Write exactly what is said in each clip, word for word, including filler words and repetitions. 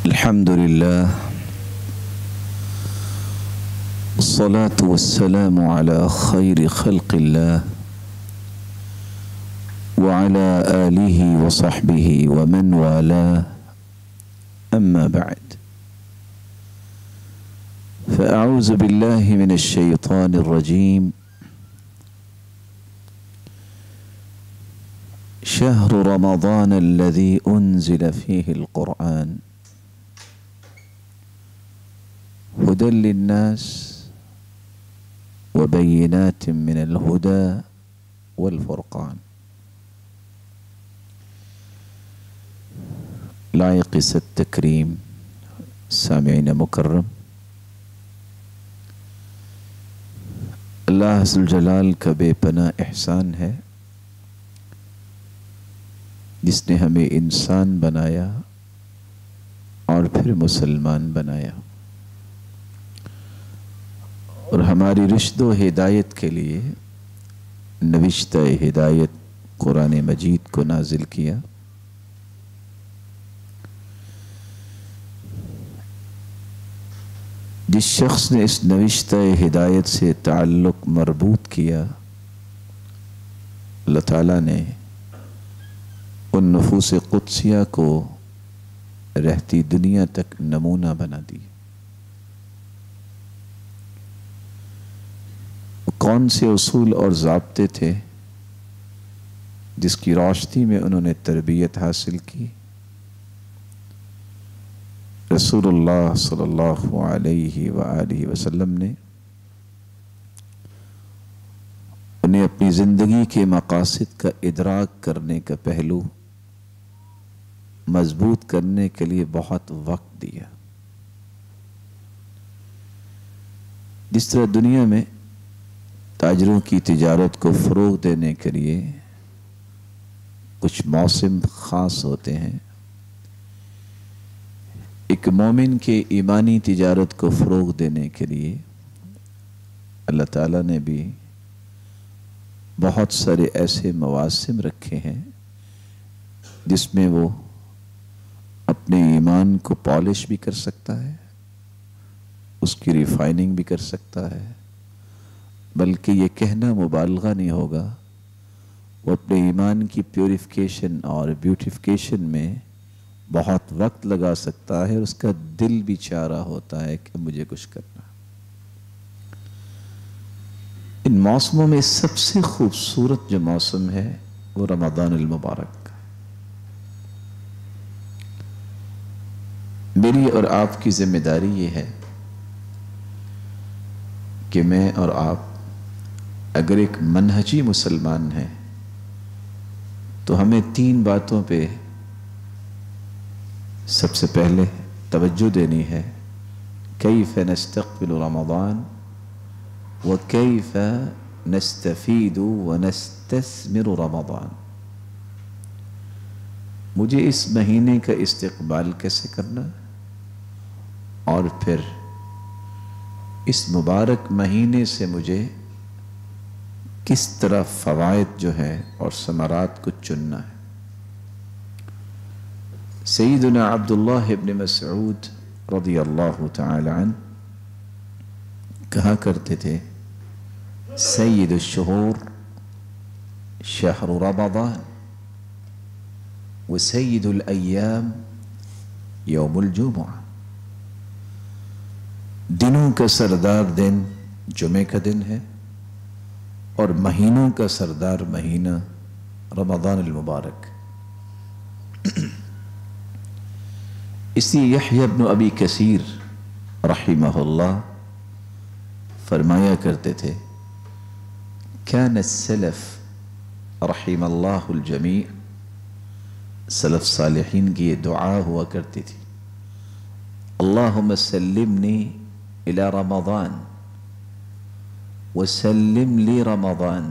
الحمد لله والصلاة والسلام على خير خلق الله وعلى آله وصحبه ومن والاه، أما بعد، فأعوذ بالله من الشيطان الرجيم. شهر رمضان الذي أنزل فيه القرآن هدى للناس وبينات من الهدى والفرقان. لائق التكريم سامعین مکرم، اللہ ذوالجلال کا بے پناہ احسان ہے جس نے ہمیں انسان بنایا اور پھر مسلمان بنایا، اور ہماری رشد و ہدایت کے لیے نوشتہ ہدایت قرآن مجید کو نازل کیا۔ جس شخص نے اس نوشتہ ہدایت سے تعلق مربوط کیا، اللہ تعالیٰ نے ان نفوس قدسیہ کو رہتی دنیا تک نمونہ بنا دی۔ کون سے اصول اور ضابطے تھے جس کی روشنی میں انہوں نے تربیت حاصل کی؟ رسول اللہ صلی اللہ علیہ وآلہ وسلم نے انہیں اپنی زندگی کے مقاصد کا ادراک کرنے کا پہلو مضبوط کرنے کے لیے بہت وقت دیا۔ جس طرح دنیا میں تاجروں کی تجارت کو فروغ دینے کے لیے کچھ موسم خاص ہوتے ہیں، ایک مومن کے ایمانی تجارت کو فروغ دینے کے لیے اللہ تعالیٰ نے بھی بہت سارے ایسے مواسم رکھے ہیں جس میں وہ اپنے ایمان کو پالش بھی کر سکتا ہے، اس کی ریفائننگ بھی کر سکتا ہے، بلکہ یہ کہنا مبالغہ نہیں ہوگا، وہ اپنے ایمان کی پیوریفیکیشن اور بیوٹیفیکیشن میں بہت وقت لگا سکتا ہے، اور اس کا دل بھی چاہ رہا ہوتا ہے کہ مجھے کچھ کرنا۔ ان موسموں میں سب سے خوبصورت جو موسم ہے وہ رمضان المبارک کا۔ میری اور آپ کی ذمہ داری یہ ہے کہ میں اور آپ اگر ایک منہجی مسلمان ہیں تو ہمیں تین باتوں پہ سب سے پہلے توجہ دینی ہے: کیف نستقبل رمضان وکیف نستفید ونستثمر رمضان۔ مجھے اس مہینے کا استقبال کیسے کرنا، اور پھر اس مبارک مہینے سے مجھے کس طرح فوائد جو ہے اور ثمرات کو چننا ہے۔ سیدنا عبداللہ ابن مسعود رضی اللہ تعالی عنہ کہا کرتے تھے: سید الشہور شہر رمضان وسید الایام یوم الجمعہ۔ دنوں کا سردار دن جمعے کا دن ہے، اور مہینوں کا سردار مہینہ رمضان المبارک۔ اسی یحییٰ بن ابی کثیر رحمہ اللہ فرمایا کرتے تھے: کان السلف رحم اللہ الجمیع۔ سلف صالحین کی یہ دعا ہوا کرتی تھی: اللہم سلمنی الی رمضان وسلم لی رمضان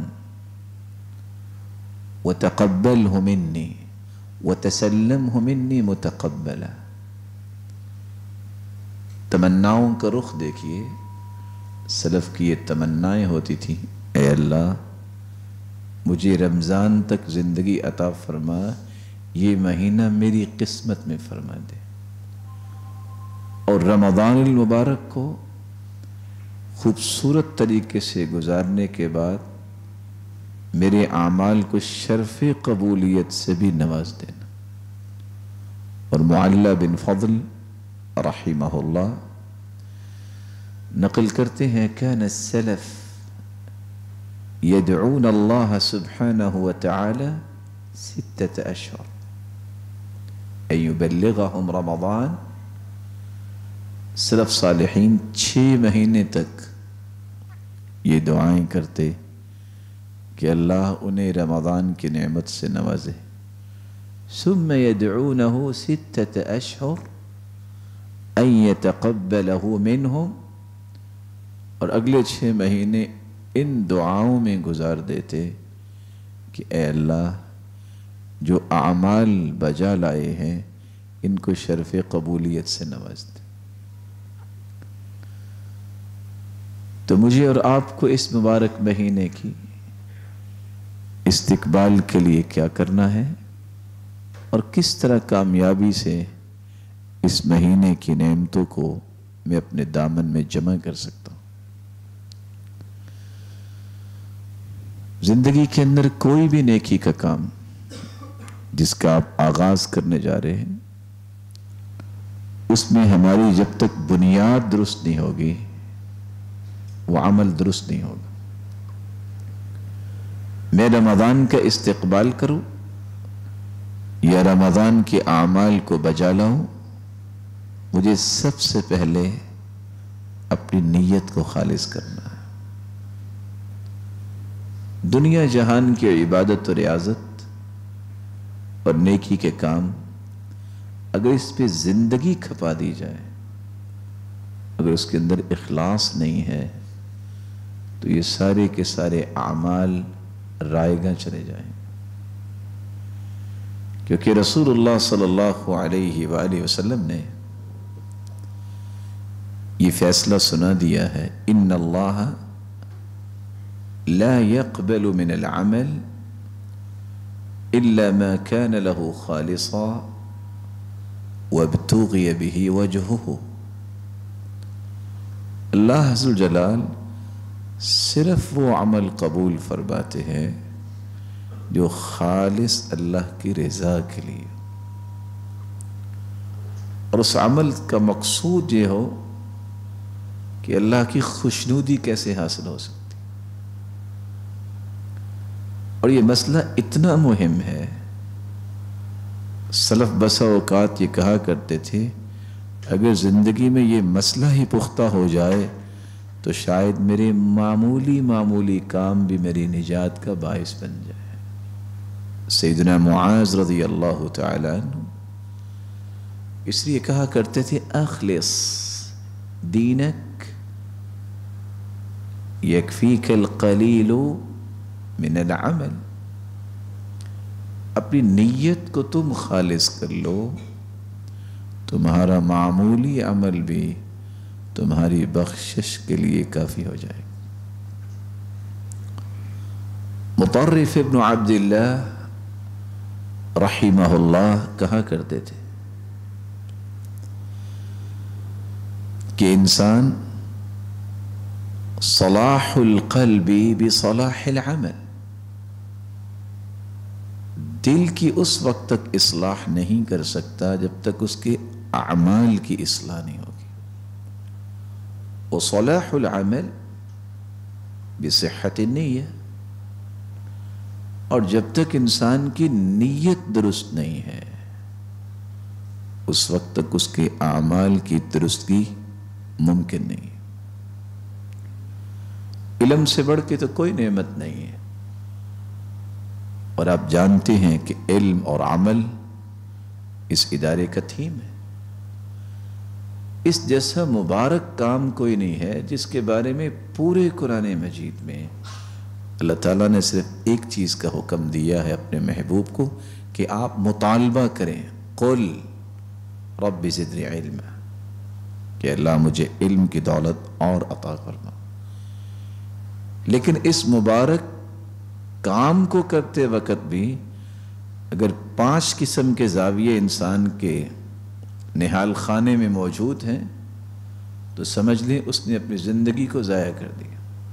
وتقبلہ منی وتسلمہ منی متقبلا۔ تمناؤں کا رخ دیکھیے، سلف کی یہ تمنائیں ہوتی تھیں: اے اللہ، مجھے رمضان تک زندگی عطا فرما، یہ مہینہ میری قسمت میں فرما دے، اور رمضان المبارک کو خوبصورت طریقے سے گزارنے کے بعد میرے اعمال کو شرف قبولیت سے بھی نواز دینا. اور معلّہ بن فضل رحمہ اللہ نقل کرتے ہیں كان السلف يدعون الله سبحانه وتعالى ستة أشهر أن يبلغهم رمضان. سلف صالحین چھ مہینے تک یہ دعائیں کرتے کہ اللہ انہیں رمضان کی نعمت سے نوازے. ثم يدعونه ستة أشهر أن يتقبله منهم. اور اگلے چھ مہینے ان دعاؤں میں گزار دیتے کہ اے اللہ جو اعمال بجا لائے ہیں ان کو شرف قبولیت سے نواز دے. تو مجھے اور آپ کو اس مبارک مہینے کی استقبال کے لیے کیا کرنا ہے اور کس طرح کامیابی سے اس مہینے کی نعمتوں کو میں اپنے دامن میں جمع کر سکتا ہوں. زندگی کے اندر کوئی بھی نیکی کا کام جس کا آپ آغاز کرنے جا رہے ہیں اس میں ہماری جب تک بنیاد درست نہیں ہوگی وہ عمل درست نہیں ہوگا. میں رمضان کا استقبال کروں یا رمضان کے اعمال کو بجا لاؤں، مجھے سب سے پہلے اپنی نیت کو خالص کرنا ہے. دنیا جہان کی عبادت و ریاضت اور نیکی کے کام اگر اس پہ زندگی کھپا دی جائے، اگر اس کے اندر اخلاص نہیں ہے تو یہ سارے کے سارے اعمال رائیگاں چلے جائیں. کیونکہ رسول اللہ صلی اللہ علیہ وآلہ وسلم نے یہ فیصلہ سنا دیا ہے ان اللہ لا يقبل من العمل الا ما كان له خالصا وابتغي به وجهه. اللہ عز وجل صرف وہ عمل قبول فرماتے ہیں جو خالص اللہ کی رضا کے لیے، اور اس عمل کا مقصود یہ ہو کہ اللہ کی خوشنودی کیسے حاصل ہو سکتی. اور یہ مسئلہ اتنا مہم ہے، سلف بسا اوقات یہ کہا کرتے تھے اگر زندگی میں یہ مسئلہ ہی پختہ ہو جائے تو شاید میرے معمولی معمولی کام بھی میری نجات کا باعث بن جائے. سیدنا معاذ رضی اللہ تعالی عنہ اس لیے کہا کرتے تھے اخلص دینک یکفیک القلیل من العمل. اپنی نیت کو تم خالص کر لو، تمہارا معمولی عمل بھی تمہاری بخشش کے لیے کافی ہو جائے. مطرف ابن عبداللہ رحمہ اللہ کہا کرتے تھے کہ انسان صلاح القلب بصلاح العمل، دل کی اس وقت تک اصلاح نہیں کر سکتا جب تک اس کے اعمال کی اصلاح نہیں ہوگی. وصلاح العمل بصحت النیہ، اور جب تک انسان کی نیت درست نہیں ہے اس وقت تک اس کے اعمال کی درستگی ممکن نہیں. علم سے بڑھ کے تو کوئی نعمت نہیں ہے، اور آپ جانتے ہیں کہ علم اور عمل اس ادارے کا تھیم ہے. اس جیسا مبارک کام کوئی نہیں ہے جس کے بارے میں پورے قرآن مجید میں اللہ تعالیٰ نے صرف ایک چیز کا حکم دیا ہے اپنے محبوب کو کہ آپ مطالبہ کریں، قل رب زدنی علما، کہ اللہ مجھے علم کی دولت اور عطا فرما. لیکن اس مبارک کام کو کرتے وقت بھی اگر پانچ قسم کے زاویے انسان کے نہال خانے میں موجود ہیں تو سمجھ لیں اس نے اپنی زندگی کو ضائع کر دیا.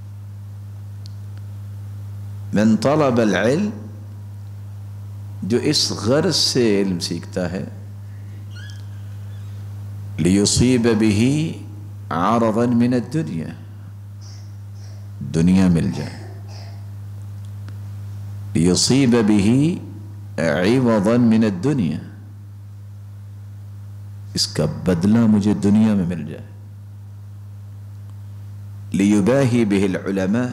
من طلب العلم، جو اس غرض سے علم سیکھتا ہے، لیصیب به عرضا من الدنیا، دنیا مل جائے، لیصیب به عوضا من الدنیا، اس کا بدلہ مجھے دنیا میں مل جائے، لیباہی به العلماء،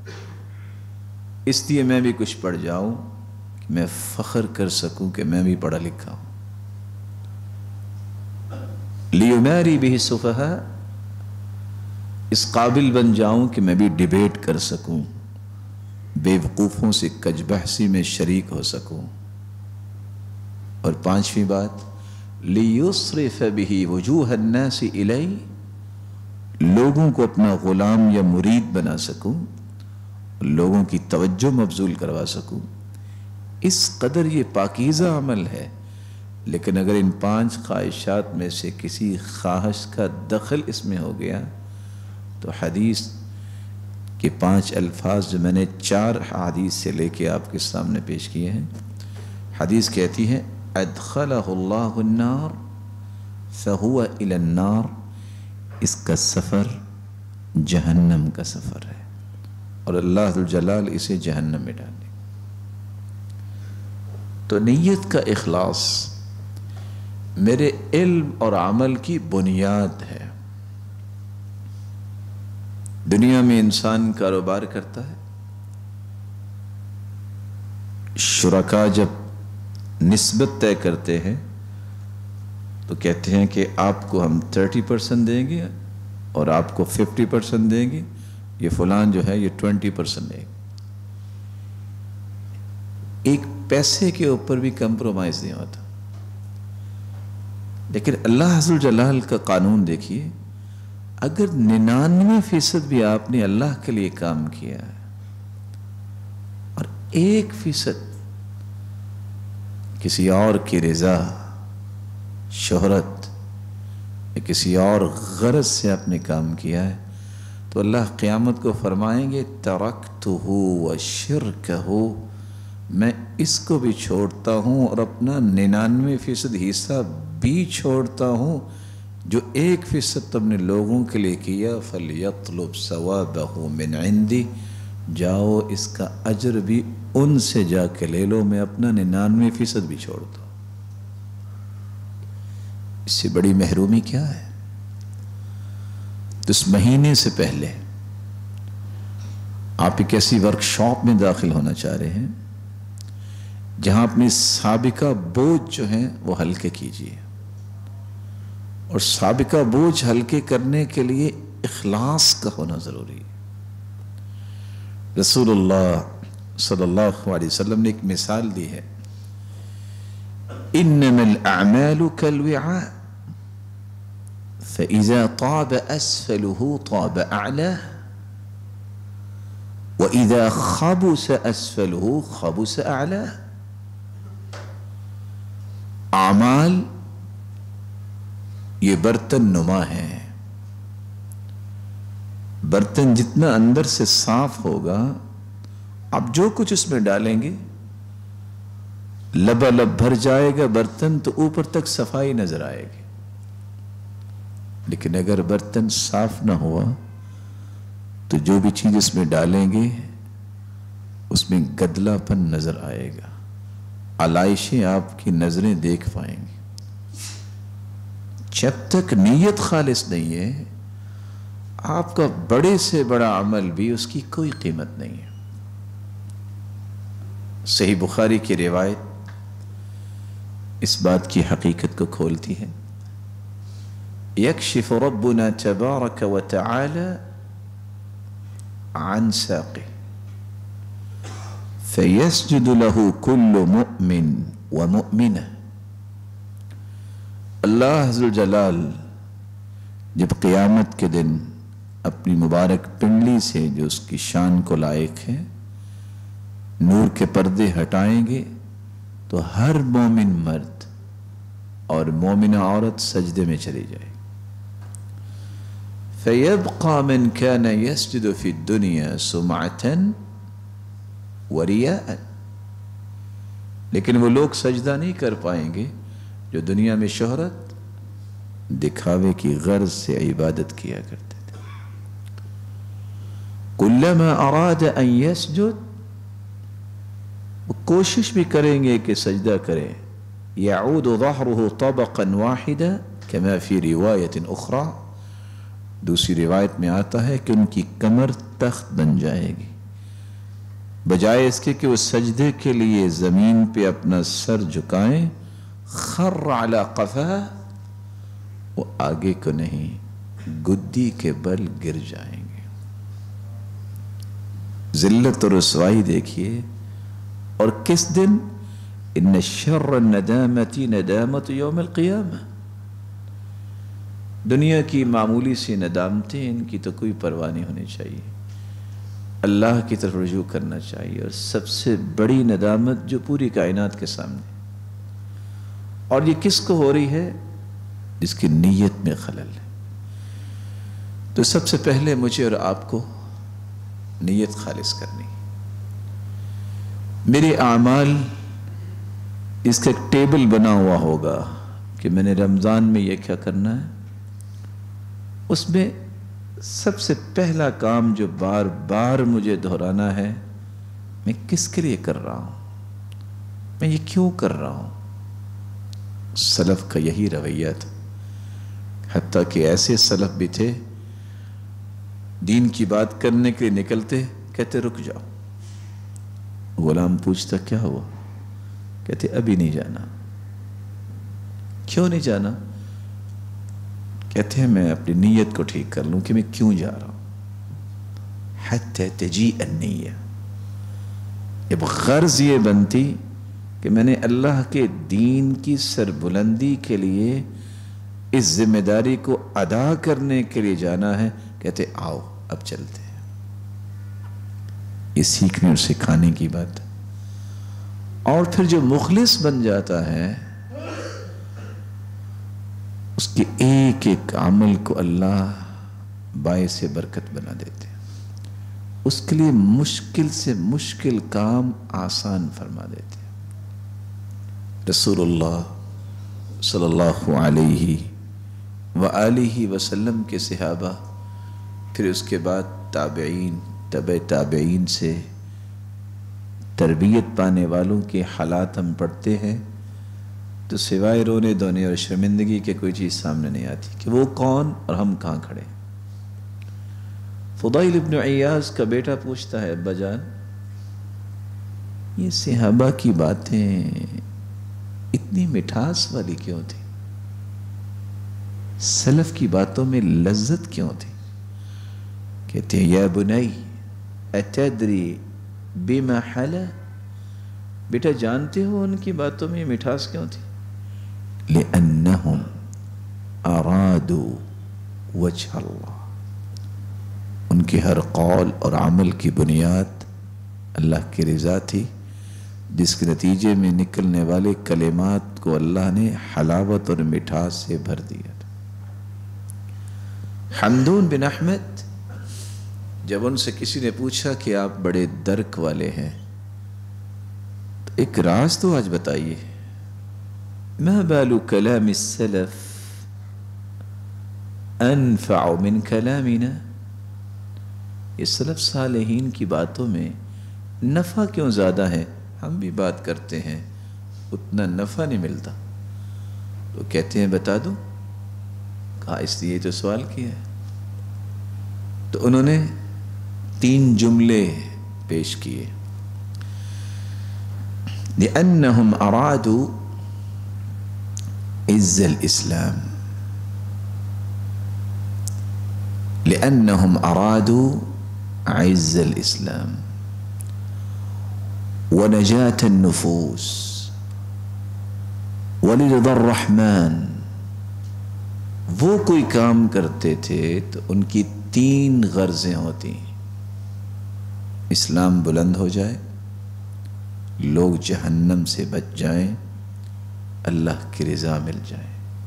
اس لیے میں بھی کچھ پڑھ جاؤں کہ میں فخر کر سکوں کہ میں بھی پڑھا لکھا ہوں، لیماری به السفہاء، اس قابل بن جاؤں کہ میں بھی ڈیبیٹ کر سکوں، بے وقوفوں سے کج بحثی میں شریک ہو سکوں. اور پانچویں بات، لیصرف به وجوہ الناس الی، لوگوں کو اپنا غلام یا مرید بنا سکوں، لوگوں کی توجہ مبذول کروا سکوں. اس قدر یہ پاکیزہ عمل ہے. لیکن اگر ان پانچ خواہشات میں سے کسی خواہش کا دخل اس میں ہو گیا تو حدیث کے پانچ الفاظ جو میں نے چار حدیث سے لے کے آپ کے سامنے پیش کیے ہیں، حدیث کہتی ہے ادخلہ اللہ النار فہو الی النار، اس کا سفر جہنم کا سفر ہے اور اللہ ذو الجلال اسے جہنم میں ڈالے. تو نیت کا اخلاص میرے علم اور عمل کی بنیاد ہے. دنیا میں انسان کاروبار کرتا ہے، شرکا جب نسبت طے کرتے ہیں تو کہتے ہیں کہ آپ کو ہم تھرٹی پرسنٹ دیں گے اور آپ کو ففٹی پرسنٹ دیں گے، یہ فلان جو ہے یہ ٹوینٹی پرسنٹ دے گا. ایک پیسے کے اوپر بھی کمپرومائز نہیں ہوتا. لیکن اللہ عز و جلال کا قانون دیکھیے، اگر ننانوے فیصد بھی آپ نے اللہ کے لیے کام کیا ہے اور ایک فیصد کسی اور کی رضا، شہرت یا کسی اور غرض سے آپ نے کام کیا ہے تو اللہ قیامت کو فرمائیں گے ترکتہ وشرکہ، میں اس کو بھی چھوڑتا ہوں اور اپنا ننانوے فیصد حصہ بھی چھوڑتا ہوں جو ایک فیصد تم نے لوگوں کے لیے کیا. فَلْيَطْلُبْ ثَوَابَهُ مِنْ عِنْدِي، جاؤ اس کا اجر بھی ان سے جا کے لے لو، میں اپنا ننانوے فیصد بھی چھوڑتا ہوں. اس سے بڑی محرومی کیا ہے؟ تو اس مہینے سے پہلے آپ ایک ایسی ورکشاپ میں داخل ہونا چاہ رہے ہیں جہاں اپنی سابقہ بوجھ جو ہیں وہ ہلکے کیجیے، اور سابقہ بوجھ ہلکے کرنے کے لیے اخلاص کا ہونا ضروری ہے. رسول اللہ صلی اللہ علیہ وسلم نے ایک مثال دی ہے، انما الاعمال كالوعاء فاذا طاب اسفله طاب اعلاه واذا خبث اسفله خبث اعلاه. اعمال یہ برتن نما ہے، برتن جتنا اندر سے صاف ہوگا آپ جو کچھ اس میں ڈالیں گے لبالب بھر جائے گا برتن تو اوپر تک صفائی نظر آئے گی. لیکن اگر برتن صاف نہ ہوا تو جو بھی چیز اس میں ڈالیں گے اس میں گدلا پن نظر آئے گا، علائشیں آپ کی نظریں دیکھ پائیں گی. جب تک نیت خالص نہیں ہے آپ کا بڑے سے بڑا عمل بھی اس کی کوئی قیمت نہیں ہے. صحیح بخاری کی روایت اس بات کی حقیقت کو کھولتی ہے. یکشف ربنا تبارک و تعالی عن ساقه فیسجد له كل مؤمن ومؤمنہ. اللہ عز و جلال جب قیامت کے دن اپنی مبارک پنڈلی سے جو اس کی شان کو لائق ہے نور کے پردے ہٹائیں گے تو ہر مومن مرد اور مومنہ عورت سجدے میں چلی جائے. فَيَبْقَى مَنْ كَانَ يَسْجُدُ فِي الدُّنْيَا سُمْعَةً وَرِيَاءً. لیکن وہ لوگ سجدہ نہیں کر پائیں گے جو دنیا میں شہرت دکھاوے کی غرض سے عبادت کیا کرتے تھے. كُلَّمَا أَرَادَ أَن يَسْجُدْ، وہ کوشش بھی کریں گے کہ سجدہ کریں. يَعُودُ ظَهْرُهُ طَبَقًا وَاحِدًا كَمَا فِي رِوَايَةٍ أُخْرَى. دوسری روایت میں آتا ہے کہ ان کی کمر تخت بن جائے گی، بجائے اس کے کہ وہ سجدے کے لیے زمین پہ اپنا سر جھکائیں. خر علی قفا، وہ آگے کو نہیں گدی کے بل گر جائیں گے. ذلت اور رسوائی دیکھیے. اور کس دن؟ ان شر الندامت ندامت یوم القیامہ. دنیا کی معمولی سی ندامتیں، ان کی تو کوئی پرواہ نہیں ہونی چاہیے، اللہ کی طرف رجوع کرنا چاہیے. اور سب سے بڑی ندامت جو پوری کائنات کے سامنے، اور یہ کس کو ہو رہی ہے؟ جس کی نیت میں خلل ہے. تو سب سے پہلے مجھے اور آپ کو نیت خالص کرنی. میرے اعمال، اس کا ایک ٹیبل بنا ہوا ہوگا کہ میں نے رمضان میں یہ کیا کرنا ہے. اس میں سب سے پہلا کام جو بار بار مجھے دہرانا ہے، میں کس کے لیے کر رہا ہوں، میں یہ کیوں کر رہا ہوں. سلف کا یہی رویہ تھا. حتیٰ کہ ایسے سلف بھی تھے دین کی بات کرنے کے لیے نکلتے، کہتے رک جاؤ. غلام پوچھتا کیا ہوا؟ کہتے ابھی نہیں جانا. کیوں نہیں جانا؟ کہتے ہیں میں اپنی نیت کو ٹھیک کر لوں کہ میں کیوں جا رہا ہوں. حتی تجیء النیہ. جب غرض یہ بنتی کہ میں نے اللہ کے دین کی سربلندی کے لیے اس ذمہ داری کو ادا کرنے کے لیے جانا ہے، کہتے آؤ اب چلتے ہیں. یہ سیکھنے اور سکھانے کی بات. اور پھر جو مخلص بن جاتا ہے، اس کے ایک ایک عمل کو اللہ باعث برکت بنا دیتے ہیں. اس کے لیے مشکل سے مشکل کام آسان فرما دیتے ہیں. رسول اللہ صلی اللہ علیہ وآلہ وسلم کے صحابہ، پھر اس کے بعد تابعین، تبع تابعین سے تربیت پانے والوں کے حالات ہم پڑھتے ہیں تو سوائے رونے دھونے اور شرمندگی کے کوئی چیز سامنے نہیں آتی کہ وہ کون اور ہم کہاں کھڑے. فضیل ابن عیاض کا بیٹا پوچھتا ہے ابا جان، یہ صحابہ کی باتیں اتنی مٹھاس والی کیوں تھی؟ سلف کی باتوں میں لذت کیوں تھی؟ کہتے ہیں یا بنی اتدری بما حلا، بیٹا جانتے ہو ان کی باتوں میں مٹھاس کیوں تھی؟ لأنہم ارادوا وجہ اللہ. ان کے ہر قول اور عمل کی بنیاد اللہ کی رضا تھی، جس کے نتیجے میں نکلنے والے کلمات کو اللہ نے حلاوت اور مٹھاس سے بھر دیا تھا. حمدون بن احمد، جب ان سے کسی نے پوچھا کہ آپ بڑے درک والے ہیں تو ایک راز تو آج بتائیے. ما بال کلام السلف انفع من کلامنا. یہ سلف صالحین کی باتوں میں نفع کیوں زیادہ ہے؟ ہم بھی بات کرتے ہیں اتنا نفع نہیں ملتا. تو کہتے ہیں بتا دو. کہا اس لیے تو سوال کیا ہے. تو انہوں نے تین جملے پیش کیے. لأنهم ارادوا عز الاسلام، لأنهم ارادوا عز الاسلام ونجاة النفوس ولرضا الرحمن. وہ کوئی کام کرتے تھے تو ان کی تین غرضیں ہوتی ہیں: اسلام بلند ہو جائے، لوگ جہنم سے بچ جائیں، اللہ کی رضا مل جائے.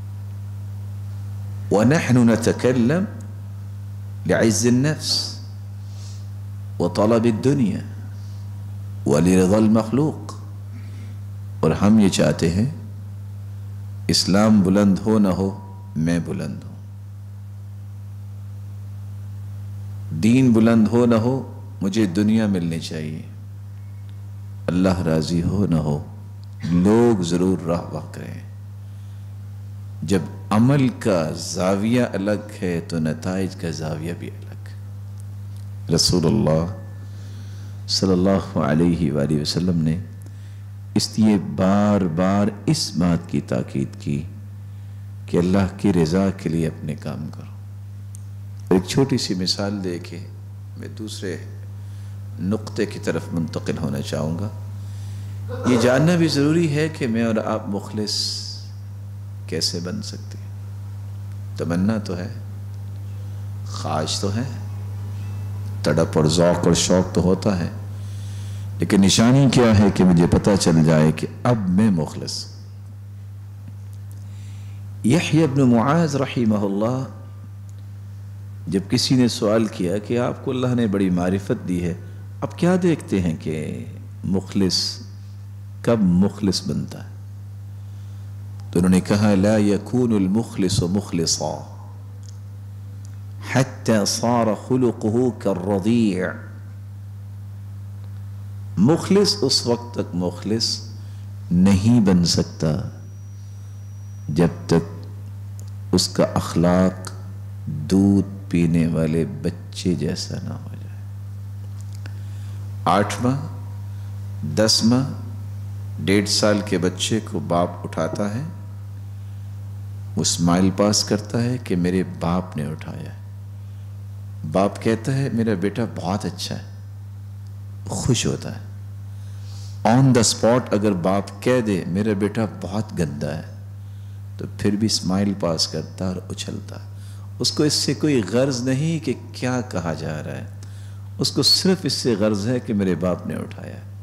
وَنَحْنُ نَتَكَلَّمْ لِعِزِّ النَّفْس وَطَلَبِ الدُّنْيَا وَلِرِضَى الْمَخْلُوق. اور ہم یہ چاہتے ہیں اسلام بلند ہو نہ ہو میں بلند ہوں، دین بلند ہو نہ ہو مجھے دنیا ملنی چاہیے، اللہ راضی ہو نہ ہو لوگ ضرور راہ واہ کریں. جب عمل کا زاویہ الگ ہے تو نتائج کا زاویہ بھی الگ. رسول اللہ صلی اللہ علیہ وآلہ وسلم نے اس لیے بار بار اس بات کی تاکید کی کہ اللہ کی رضا کے لیے اپنے کام کرو. ایک چھوٹی سی مثال دے کے میں دوسرے نقطے کی طرف منتقل ہونا چاہوں گا. یہ جاننا بھی ضروری ہے کہ میں اور آپ مخلص کیسے بن سکتے ہیں. تمنا تو ہے، خواہش تو ہے، تڑپ اور ذوق اور شوق تو ہوتا ہے، لیکن نشانی کیا ہے کہ مجھے پتہ چل جائے کہ اب میں مخلص. یحییٰ ابن معاذ رحمہ اللہ جب کسی نے سوال کیا کہ آپ کو اللہ نے بڑی معرفت دی ہے، اب کیا دیکھتے ہیں کہ مخلص کب مخلص بنتا ہے؟ تو انہوں نے کہا لا يكون المخلص مخلصا حتى صار خلقه كالرضيع. مخلص اس وقت تک مخلص نہیں بن سکتا جب تک اس کا اخلاق دودھ پینے والے بچے جیسا نہ ہو جائے. آٹھ ماہ دس ماہ ڈیڑھ سال کے بچے کو باپ اٹھاتا ہے، وہ اسمائل پاس کرتا ہے کہ میرے باپ نے اٹھایا ہے. باپ کہتا ہے میرا بیٹا بہت اچھا ہے، خوش ہوتا ہے. آن دا اسپاٹ اگر باپ کہہ دے میرا بیٹا بہت گندا ہے تو پھر بھی اسمائل پاس کرتا اور اچھلتا. اس کو اس سے کوئی غرض نہیں کہ کیا کہا جا رہا ہے، اس کو صرف اس سے غرض ہے کہ میرے باپ نے اٹھایا ہے.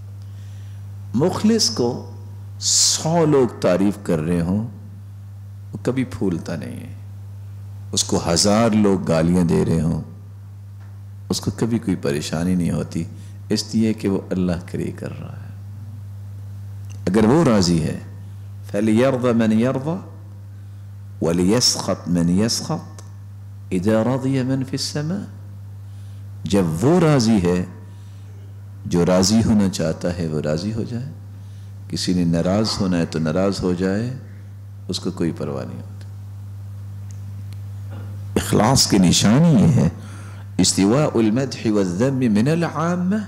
مخلص کو سو لوگ تعریف کر رہے ہوں وہ کبھی پھولتا نہیں ہے. اس کو ہزار لوگ گالیاں دے رہے ہوں اس کو کبھی کوئی پریشانی نہیں ہوتی، اس لیے کہ وہ اللہ کے لیے کر رہا ہے. اگر وہ راضی ہے فَلْيَرْضَ مَنْ يَرْضَ وَلْيَسْخَطْ مَنْ يَسْخَطْ إِذَا رَضِيَ مَنْ فِي السَّمَاءِ. جب وہ راضی ہے جو راضی ہونا چاہتا ہے وہ راضی ہو جائے، کسی نے ناراض ہونا ہے تو ناراض ہو جائے، اس کو کوئی پرواہ نہیں ہوتی. اخلاص کی نشانی یہ ہے استواء المدح والذم من العامة.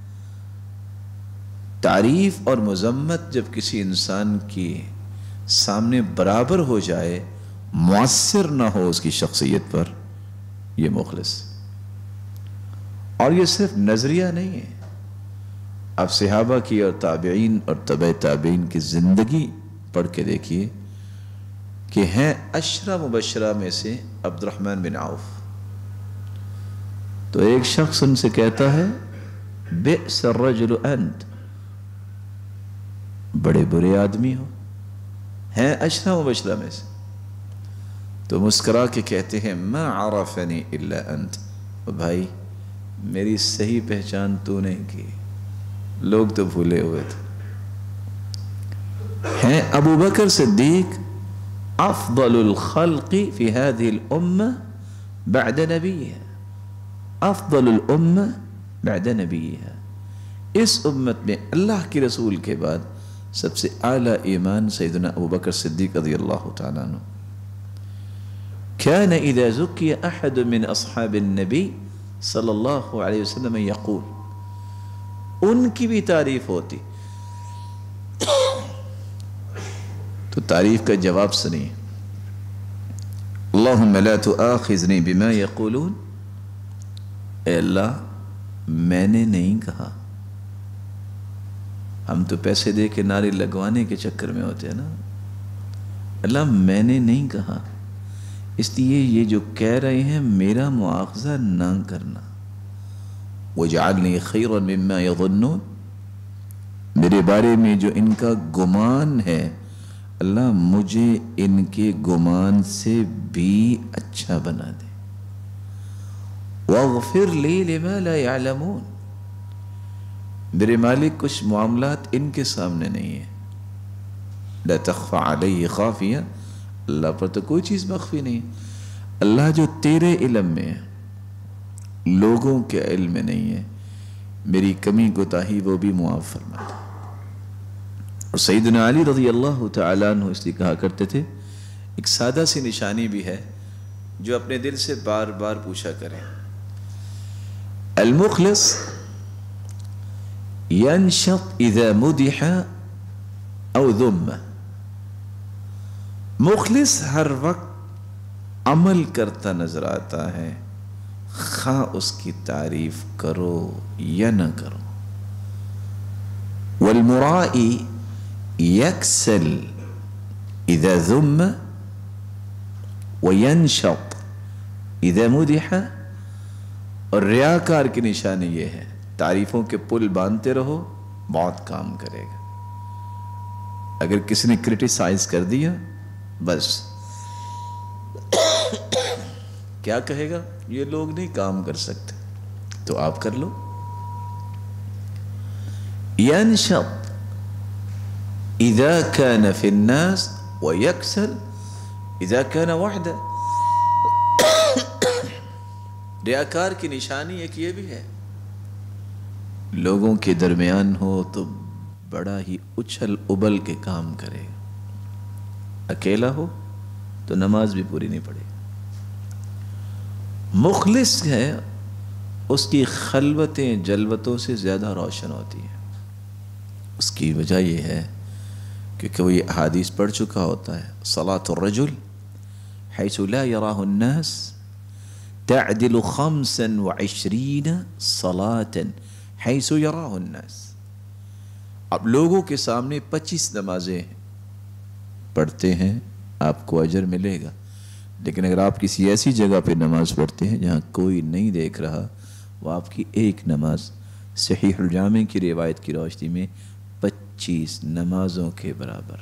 تعریف اور مذمت جب کسی انسان کی سامنے برابر ہو جائے، مؤثر نہ ہو اس کی شخصیت پر، یہ مخلص. اور یہ صرف نظریہ نہیں ہے. آپ صحابہ کی اور تابعین اور تبع تابعین کی زندگی پڑھ کے دیکھیے کہ ہیں عشرہ مبشرہ میں سے عبد الرحمن بن عوف. تو ایک شخص ان سے کہتا ہے بئس الرجل انت، بڑے برے آدمی ہو. ہیں عشرہ مبشرہ میں سے. تو مسکرا کے کہتے ہیں ما عرفنی الا انت. بھائی میری صحیح پہچان تو نہیں کی، لوگ تو بھولے ہوئے تھے. ہیں ابو بکر صدیق افضل الخلق فی هذه الامة بعد نبیها. افضل الامة بعد نبیها. اس امت میں اللہ کے رسول کے بعد سب سے اعلی ایمان سیدنا ابو بکر صدیق رضی اللہ تعالیٰ عنہ. كان اذا ذكي احد من اصحاب النبی صلی اللہ علیہ وسلم یقول، ان کی بھی تعریف ہوتی. تو تعریف کا جواب سنیے. اللہم لا تؤاخذنی بما یقولون. اے اللہ میں نے نہیں کہا. ہم تو پیسے دے کے نعرے لگوانے کے چکر میں ہوتے ہیں نا. اللہ میں نے نہیں کہا، اس لیے یہ جو کہہ رہے ہیں میرا مواخذہ نہ کرنا. وَجْعَلْنِي خَيْرًا مِمَّا يَظُنُّونَ. میرے بارے میں جو ان کا گمان ہے اللہ مجھے ان کے گمان سے بھی اچھا بنا دے. واغفر لی لما لا يعلمون. میرے مالک کچھ معاملات ان کے سامنے نہیں ہیں. لا تخفى علیہ خافیہ. اللہ پر تو کوئی چیز مخفی نہیں. اللہ جو تیرے علم میں ہے لوگوں کے علم میں نہیں ہے، میری کمی کوتاہی وہ بھی معاف فرما دے. اور سیدنا علی رضی اللہ تعالیٰ عنہ اس لیے کہا کرتے تھے، ایک سادہ سی نشانی بھی ہے جو اپنے دل سے بار بار پوچھا کریں. المخلص ينشط اذا مدح او ذم. مخلص ہر وقت عمل کرتا نظر آتا ہے، خواہ اس کی تعریف کرو یا نہ کرو. والمرائی یکسل اذا ذم وینشط اذا مدح. اور ریاکار کی نشانی یہ ہے، تعریفوں کے پل باندھتے رہو بہت کام کرے گا. اگر کسی نے کرٹیسائز کر دیا بس کیا کہے گا، یہ لوگ نہیں کام کر سکتے تو آپ کر لو. ینشط اذا كان في الناس ويكسل اذا كان وحده. ریاکار کی نشانی ایک یہ بھی ہے، لوگوں کے درمیان ہو تو بڑا ہی اچھل ابل کے کام کرے، اکیلا ہو تو نماز بھی پوری نہیں پڑے. مخلص ہے، اس کی خلوتیں جلوتوں سے زیادہ روشن ہوتی ہیں. اس کی وجہ یہ ہے کہ وہ یہ احادیث پڑھ چکا ہوتا ہے. صلاة الرجل حيث لا يراه الناس تعدل خمسا وعشرين صلاة حيث يراه الناس. اب لوگوں کے سامنے پچیس نمازیں پڑھتے ہیں آپ کو اجر ملے گا، لیکن اگر آپ کسی ایسی جگہ پہ نماز پڑھتے ہیں جہاں کوئی نہیں دیکھ رہا، وہ آپ کی ایک نماز صحیح الجامع کی روایت کی روشنی میں پچیس نمازوں کے برابر.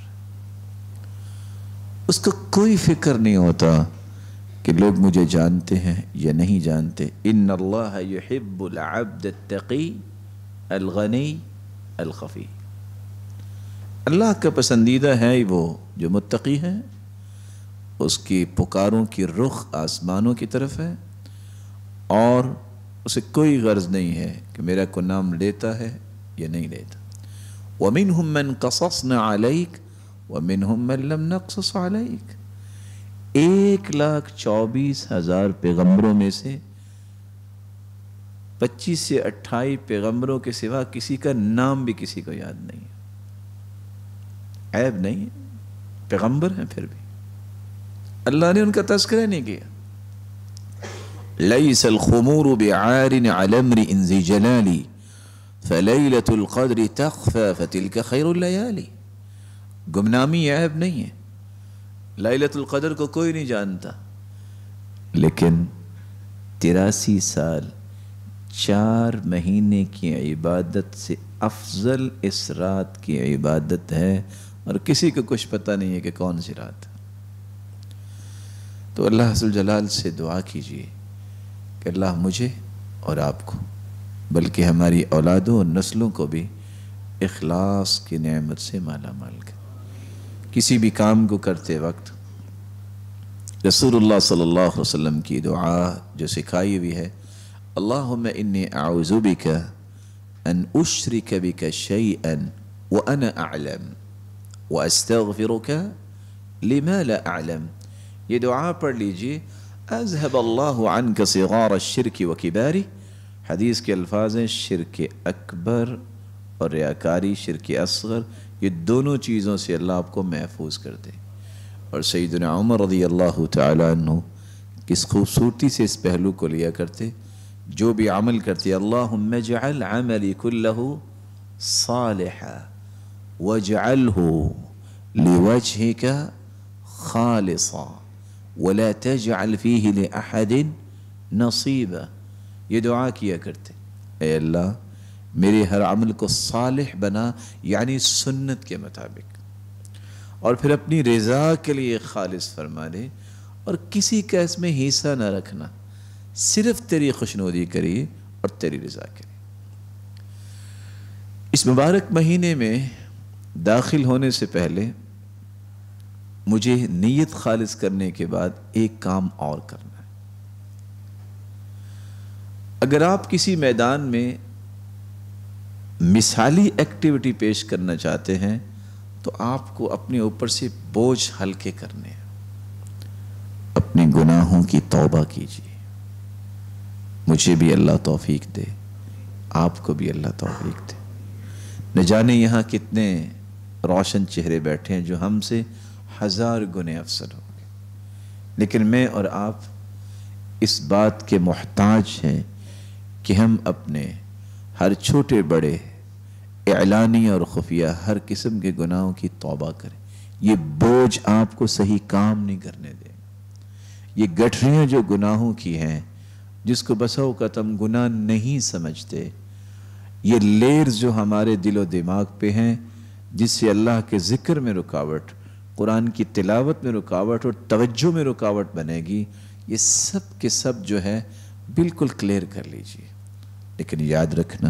اس کو کوئی فکر نہیں ہوتا کہ لوگ مجھے جانتے ہیں یا نہیں جانتے. ان اللہ یحب العبد التقی الغنی الخفی. اللہ کا پسندیدہ ہے وہ جو متقی ہے، اس کی پکاروں کی رخ آسمانوں کی طرف ہے اور اسے کوئی غرض نہیں ہے کہ میرا کو نام لیتا ہے یا نہیں لیتا. وَمِنْهُمْ مَنْ قَصَصْنَا عَلَيْكَ وَمِنْهُمْ مَنْ لَمْ نَقْصَصْ عَلَيْكَ. ایک لاکھ چوبیس ہزار پیغمبروں میں سے پچیس سے اٹھائی پیغمبروں کے سوا کسی کا نام بھی کسی کو یاد نہیں. عیب نہیں، پیغمبر ہیں پھر بھی اللہ نے ان کا تذکرہ نہیں کیا. لَيْسَ الْخُمُورُ بِعَارٍ عَلَى امْرِئٍ ذِي جَلَالِ فَلَيْلَةُ الْقَدْرِ تَخْفَى فَتِلْكَ خَيْرُ اللَّيَالِ. گمنامی عیب نہیں ہے، لیلۃ القدر کو کوئی نہیں جانتا، لیکن تراسی سال چار مہینے کی عبادت سے افضل اس رات کی عبادت ہے، اور کسی کو کچھ پتہ نہیں ہے کہ کون سی رات ہے. تو اللہ عز و جلال سے دعا کیجیے کہ اللہ مجھے اور آپ کو بلکہ ہماری اولادوں اور نسلوں کو بھی اخلاص کی نعمت سے مالا مال کر. کسی بھی کام کو کرتے وقت رسول اللہ صلی اللہ علیہ وسلم کی دعا جو سکھائی ہوئی ہے، اللہم انی اعوذ بک ان اشرک بک شیئا وانا اعلم واستغفرک لما لا اعلم. یہ دعا پڑھ لیجئے. اذهب اللہ عنک صغار الشرک وکبارہ. حدیث کے الفاظ ہیں شرک اکبر اور ریاکاری، شرک اصغر، یہ دونوں چیزوں سے اللہ آپ کو محفوظ کر دے. اور سیدنا عمر رضی اللہ تعالی عنہ کس خوبصورتی سے اس پہلو کو لیا کرتے، جو بھی عمل کرتے اللہم اجعل عملی کلہ صالحا واجعلہ لوجہک خالصا ولا تجعل فیہ لأحد نصیبا. یہ دعا کیا کرتے، اے اللہ میرے ہر عمل کو صالح بنا، یعنی سنت کے مطابق، اور پھر اپنی رضا کے لیے خالص فرما لے اور کسی کا اس میں حصہ نہ رکھنا، صرف تیری خوشنودی کری اور تیری رضا کری۔ اس مبارک مہینے میں داخل ہونے سے پہلے مجھے نیت خالص کرنے کے بعد ایک کام اور کرنا ہے۔ اگر آپ کسی میدان میں مثالی ایکٹیویٹی پیش کرنا چاہتے ہیں تو آپ کو اپنے اوپر سے بوجھ ہلکے کرنے ہیں، اپنے گناہوں کی توبہ کیجیے۔ مجھے بھی اللہ توفیق دے، آپ کو بھی اللہ توفیق دے۔ نہ جانے یہاں کتنے روشن چہرے بیٹھے ہیں جو ہم سے ہزار گنے افضل ہوں گے، لیکن میں اور آپ اس بات کے محتاج ہیں کہ ہم اپنے ہر چھوٹے بڑے اعلانی اور خفیہ ہر قسم کے گناہوں کی توبہ کریں۔ یہ بوجھ آپ کو صحیح کام نہیں کرنے دیں۔ یہ گٹھریاں جو گناہوں کی ہیں، جس کو بسا اوقات ہم گناہ نہیں سمجھتے، یہ لیرز جو ہمارے دل و دماغ پہ ہیں، جس سے اللہ کے ذکر میں رکاوٹ، قرآن کی تلاوت میں رکاوٹ اور توجہ میں رکاوٹ بنے گی، یہ سب کے سب جو ہے بالکل کلیئر کر لیجئے۔ لیکن یاد رکھنا،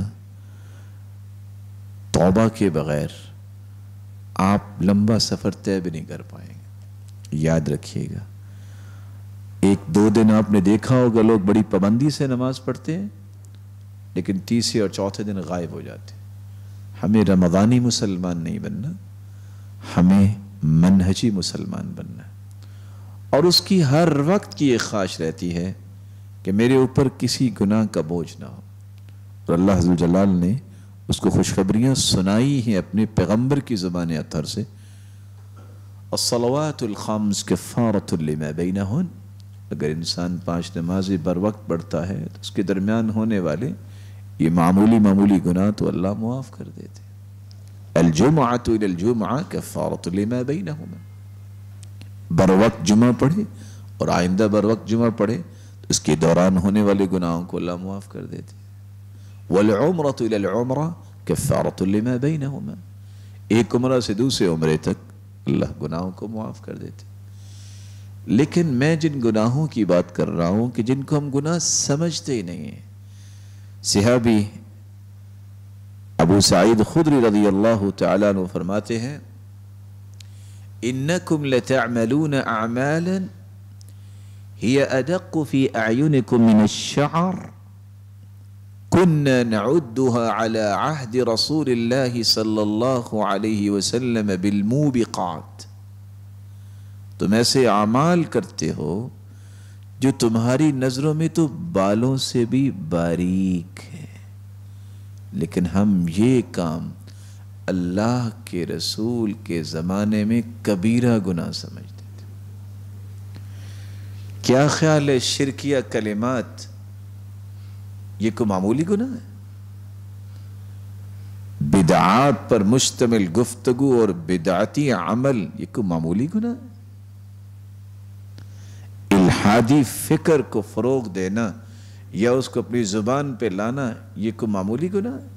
توبہ کے بغیر آپ لمبا سفر طے بھی نہیں کر پائیں گے۔ یاد رکھیے گا، ایک دو دن آپ نے دیکھا ہوگا لوگ بڑی پابندی سے نماز پڑھتے ہیں، لیکن تیسرے اور چوتھے دن غائب ہو جاتے ہیں۔ ہمیں رمضانی مسلمان نہیں بننا، ہمیں منہجی مسلمان بننا ہے، اور اس کی ہر وقت کی ایک خواہش رہتی ہے کہ میرے اوپر کسی گناہ کا بوجھ نہ ہو، اور اللہ عز و جلال نے اس کو خوشخبریاں سنائی ہیں اپنے پیغمبر کی زبان اطہر سے۔ الصلوات الخمس کفارۃ لما بینہن، اگر انسان پانچ نمازیں بر وقت پڑھتا ہے تو اس کے درمیان ہونے والے یہ معمولی معمولی گناہ تو اللہ معاف کر دیتے۔ الجمعۃ الی الجمعہ کفارۃ لما بینہما، بر وقت جمعہ پڑھے اور آئندہ بر وقت جمعہ پڑھے تو اس کے دوران ہونے والے گناہوں کو اللہ معاف کر دیتے۔ والعمرۃ الی العمرہ کفارۃ لما بینہما، ایک عمرہ سے دوسرے عمرے تک اللہ گناہوں کو معاف کر دیتے۔ لیکن میں جن گناہوں کی بات کر رہا ہوں کہ جن کو ہم گناہ سمجھتے ہی نہیں ہیں، صحابی ابو سعید خدری رضی اللہ تعالیٰ عنہ فرماتے ہیں، انکم لتعملون اعمالا ہی ادق فی اعینکم من الشعر كنا نعدها على عهد رسول الله صلی اللہ علیہ وسلم بالموبقات، تم ایسے اعمال کرتے ہو جو تمہاری نظروں میں تو بالوں سے بھی باریک ہے، لیکن ہم یہ کام اللہ کے رسول کے زمانے میں کبیرہ گناہ سمجھتے تھے۔ کیا خیال ہے شرکیہ کلمات یہ کوئی معمولی گناہ ہے؟ بدعات پر مشتمل گفتگو اور بدعتی عمل یہ کوئی معمولی گناہ ہے؟ الحادی فکر کو فروغ دینا یا اس کو اپنی زبان پہ لانا یہ کوئی معمولی گناہ ہے؟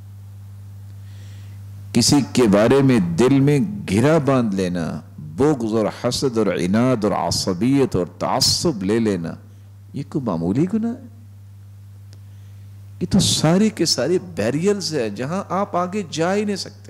کسی کے بارے میں دل میں گھرا باندھ لینا، بغض اور حسد اور عناد اور عصبیت اور تعصب لے لینا یہ کوئی معمولی گناہ ہے؟ یہ تو سارے کے سارے بیریئرز ہیں جہاں آپ آگے جا ہی نہیں سکتے۔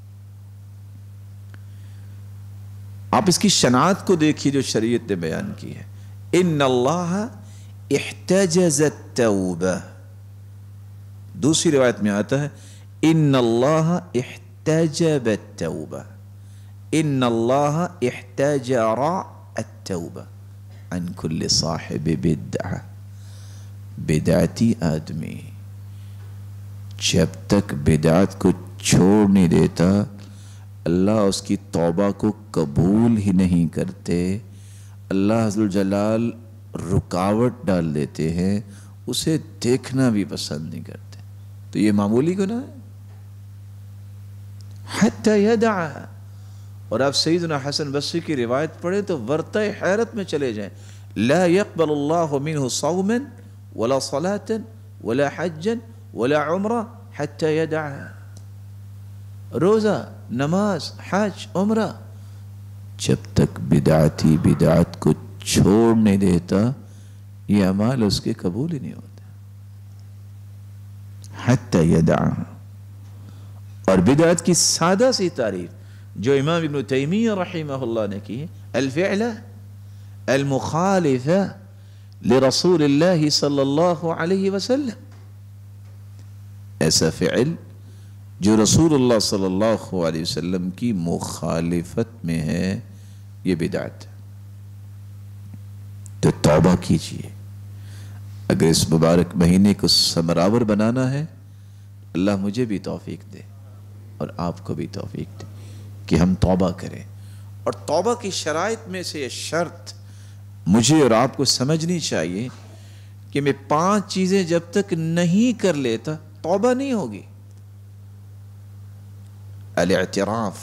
آپ اس کی شناعت کو دیکھیے جو شریعت نے بیان کی ہے۔ ان اللہ احتجز التوبہ، دوسری روایت میں آتا ہے ان اللہ احتجب التوبہ، ان اللہ احتجر التوبہ عن کل صاحب بدعہ، بدعتی آدمی جب تک بدعت کو چھوڑ نہیں دیتا اللہ اس کی توبہ کو قبول ہی نہیں کرتے، اللہ عز و جلال رکاوٹ ڈال دیتے ہیں، اسے دیکھنا بھی پسند نہیں کرتے۔ تو یہ معمولی گناہ ہے؟ حتی یدع، اور آپ سیدنا حسن بصری کی روایت پڑھیں تو ورطہ حیرت میں چلے جائیں، لا يقبل اللہ منہ صوما ولا صلاة ولا حجا ولا عمرہ حتی یدع، روزہ، نماز، حج، عمرہ جب تک بدعتی بدعت کو چھوڑ نہیں دیتا یہ اعمال اس کے قبول ہی نہیں ہوتے حتی یدع. اور بدعت کی سادہ سی تعریف جو امام ابن تیمیہ رحمہ اللہ نے کی، الفعل المخالف لرسول اللہ صلی اللہ علیہ وسلم، ایسا فعل جو رسول اللہ صلی اللہ علیہ وسلم کی مخالفت میں ہے، یہ بدعت. تو توبہ کیجئے. اگر اس مبارک مہینے کو ثمرآور بنانا ہے، اللہ مجھے بھی توفیق دے اور آپ کو بھی توفیق دے کہ ہم توبہ کریں. اور توبہ کی شرائط میں سے یہ شرط مجھے اور آپ کو سمجھنی چاہیے کہ میں پانچ چیزیں جب تک نہیں کر لیتا توبہ نہیں ہوگی. الاعتراف،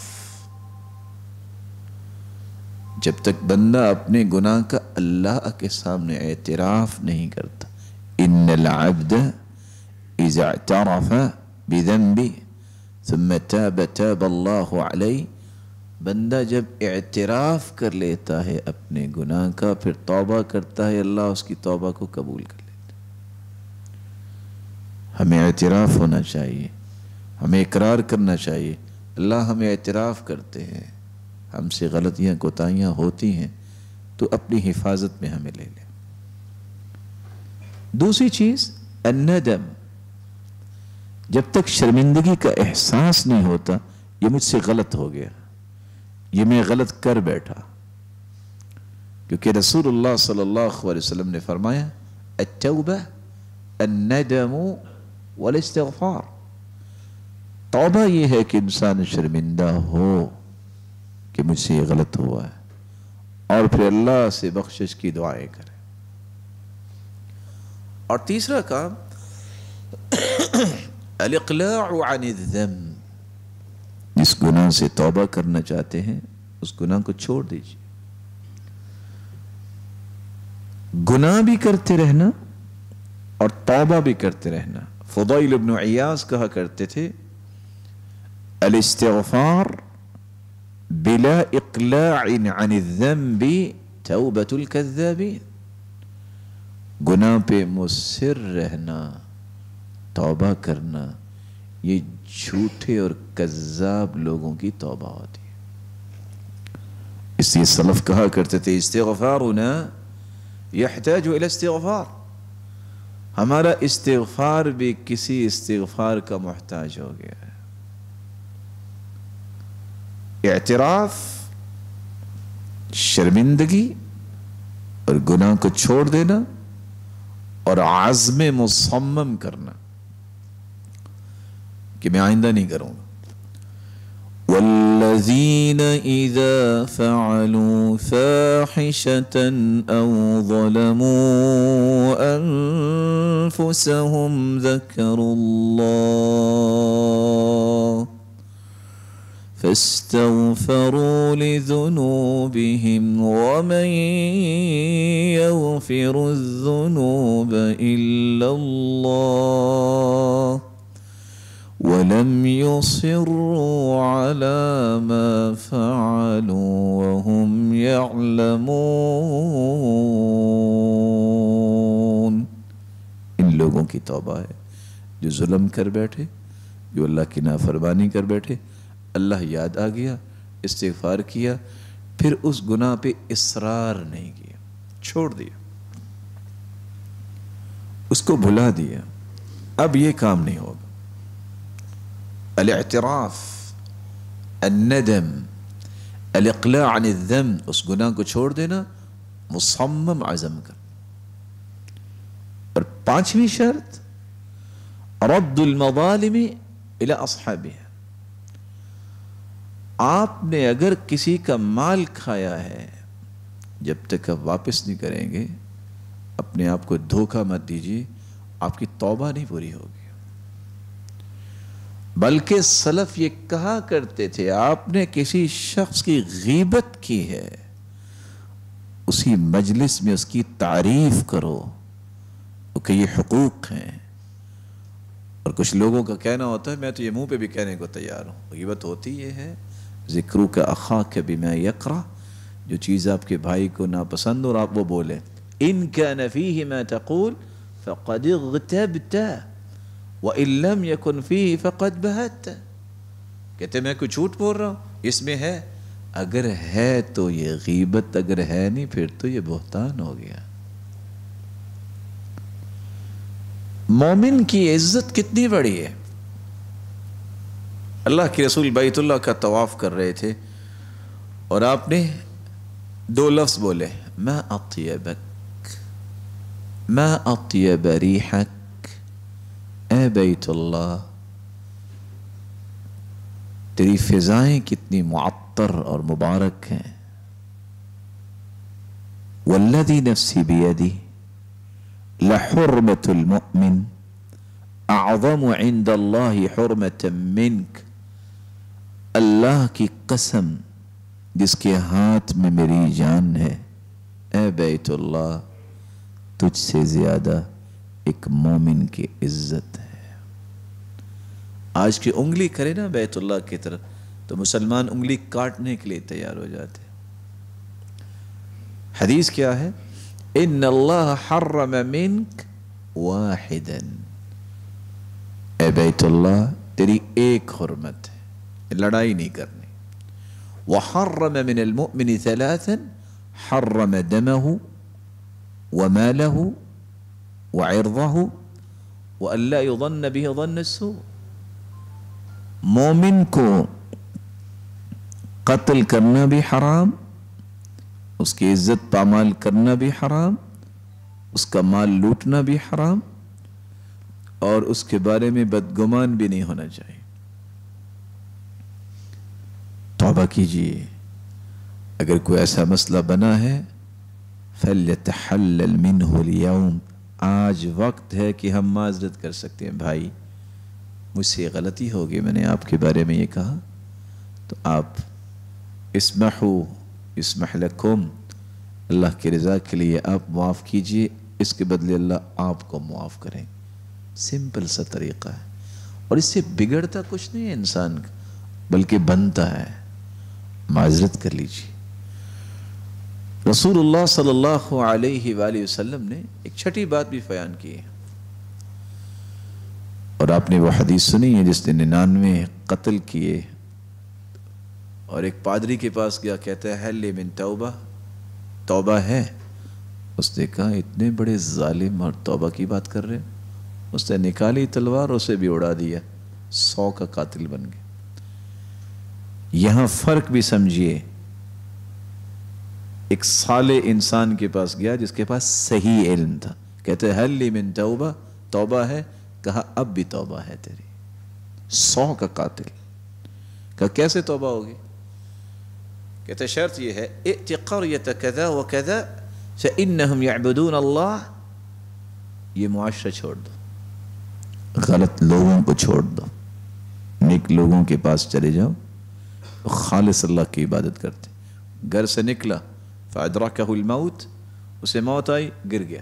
جب تک بندہ اپنے گناہ کا اللہ کے سامنے اعتراف نہیں کرتا. ان العبد اذا اعترف بذنبه ثم تاب تاب اللہ علیہ، بندہ جب اعتراف کر لیتا ہے اپنے گناہ کا پھر توبہ کرتا ہے، اللہ اس کی توبہ کو قبول کر لیتا. ہمیں اعتراف ہونا چاہیے، ہمیں اقرار کرنا چاہیے. اللہ ہمیں اعتراف کرتے ہیں ہم سے غلطیاں کوتاہیاں ہوتی ہیں تو اپنی حفاظت میں ہمیں لے لیں. دوسری چیز الندم، جب تک شرمندگی کا احساس نہیں ہوتا یہ مجھ سے غلط ہو گیا، یہ میں غلط کر بیٹھا. کیونکہ رسول اللہ صلی اللہ علیہ وسلم نے فرمایا التوبہ الندم والاستغفار. توبہ یہ ہے کہ انسان شرمندہ ہو کہ مجھ سے یہ غلط ہوا ہے اور پھر اللہ سے بخشش کی دعائیں کرے. اور تیسرا کام الاقلاع عن الذنب، جس گناہ سے توبہ کرنا چاہتے ہیں اس گناہ کو چھوڑ دیجیے. گناہ بھی کرتے رہنا اور توبہ بھی کرتے رہنا. فضیل ابن عیاض کہا کرتے تھے الاستغفار بلا اقلاع عن الذنب توبۃ الکذابین. گناہ پہ مصر رہنا، توبہ کرنا، یہ جھوٹے اور کذاب لوگوں کی توبہ ہوتی ہے. اس لیے سلف کہا کرتے تھے استغفارنا یحتاج الى استغفار، ہمارا استغفار بھی کسی استغفار کا محتاج ہو گیا ہے. اعتراف، شرمندگی اور گناہ کو چھوڑ دینا اور عزم مصمم کرنا کہ میں آئندہ نہیں کروں گا. والذین اذا فعلوا فاحشة او ظلموا انفسهم ذکروا اللہ فاستغفروا لذنوبهم ومن يغفر الذنوب إلا الله ولم يصروا على ما فعلوا وهم يعلمون. ان لوگوں کی توبہ ہے جو ظلم کر بیٹھے، جو اللہ کی نافرمانی کر بیٹھے، اللہ یاد آ گیا، استغفار کیا، پھر اس گناہ پہ اصرار نہیں کیا، چھوڑ دیا، اس کو بھلا دیا، اب یہ کام نہیں ہوگا. الاعتراف، الندم، الاقلاع عن الذنب، اس گناہ کو چھوڑ دینا، مصمم عزم کر. اور پانچویں شرط رد المظالم الى اصحابها. آپ نے اگر کسی کا مال کھایا ہے، جب تک آپ واپس نہیں کریں گے اپنے آپ کو دھوکہ مت دیجیے، آپ کی توبہ نہیں پوری ہوگی. بلکہ سلف یہ کہا کرتے تھے آپ نے کسی شخص کی غیبت کی ہے، اسی مجلس میں اس کی تعریف کرو کہ یہ حقوق ہیں. اور کچھ لوگوں کا کہنا ہوتا ہے میں تو یہ منہ پہ بھی کہنے کو تیار ہوں، غیبت ہوتی یہ ہے ذکرک اخاک بما یکرہ جو چیز آپ کے بھائی کو ناپسند اور آپ وہ بولیں ان کان فیہ ما تقول فقد اغتبت وان لم یکن فیہ فقد بہت. کہتے میں کوئی جھوٹ بول رہا ہوں اس میں ہے، اگر ہے تو یہ غیبت، اگر ہے نہیں پھر تو یہ بہتان ہو گیا. مومن کی عزت کتنی بڑی ہے. اللہ کے رسول بیت اللہ کا طواف کر رہے تھے اور آپ نے دو لفظ بولے ما اطیبک ما اطیب ریحک اے بیت اللہ، تیری فضائیں کتنی معطر اور مبارک ہیں. والذی نفسی بیدی لحرمت المؤمن اعظم عند اللہ حرمت منک. اللہ کی قسم جس کے ہاتھ میں میری جان ہے، اے بیت اللہ تجھ سے زیادہ ایک مومن کی عزت ہے. آج کی انگلی کرے نا بیت اللہ کی طرف تو مسلمان انگلی کاٹنے کے لیے تیار ہو جاتے. حدیث کیا ہے؟ ان اللہ حرم منک واحدا، اے بیت اللہ تیری ایک حرمت ہے، لڑائی نہیں کرنی. وحرم من المؤمن ثلاثا حرم دمه وماله وعرضه وأن لا يظن به ظن السوء. مومن کو قتل کرنا بھی حرام، اس کی عزت پامال کرنا بھی حرام، اس کا مال لوٹنا بھی حرام، اور اس کے بارے میں بدگمان بھی نہیں ہونا چاہیے. توبہ کیجئے. اگر کوئی ایسا مسئلہ بنا ہے فَلْيَتَحَلَّلْ مِنْهُ الْيَوْمِ، آج وقت ہے کہ ہم معذرت کر سکتے ہیں. بھائی مجھ سے غلطی ہوگی، میں نے آپ کے بارے میں یہ کہا، تو آپ اسمحوا اسمح لکم، اللہ کی رضا کے لیے آپ معاف کیجئے، اس کے بدلے اللہ آپ کو معاف کریں. سمپل سا طریقہ ہے اور اس سے بگڑتا کچھ نہیں ہے انسان کا، بلکہ بنتا ہے. معذرت کر لیجیے. رسول اللہ صلی اللہ علیہ وآلہ وسلم نے ایک چھٹی بات بھی بیان کی ہے، اور آپ نے وہ حدیث سنی ہے جس نے ننانوے قتل کیے اور ایک پادری کے پاس گیا، کہتا ہے حل من توبہ، توبہ ہے؟ اس نے کہا اتنے بڑے ظالم اور توبہ کی بات کر رہے ہیں. اس نے نکالی تلوار، اسے بھی اڑا دیا، سو کا قاتل بن گیا. یہاں فرق بھی سمجھیے. ایک صالح انسان کے پاس گیا جس کے پاس صحیح علم تھا، کہتے ہیں حل من توبہ، توبہ ہے؟ کہا اب بھی توبہ ہے تیری. سو کا قاتل. کہا کیسے توبہ ہوگی؟ کہتے شرط یہ ہے ائت قریۃ کذا و کذا فانہم یعبدون اللہ. یہ معاشرہ چھوڑ دو، غلط لوگوں کو چھوڑ دو، نیک لوگوں کے پاس چلے جاؤ، خالص اللہ کی عبادت کرتے. گھر سے نکلا فادرکہ الموت، اسے موت آئی، گر گیا.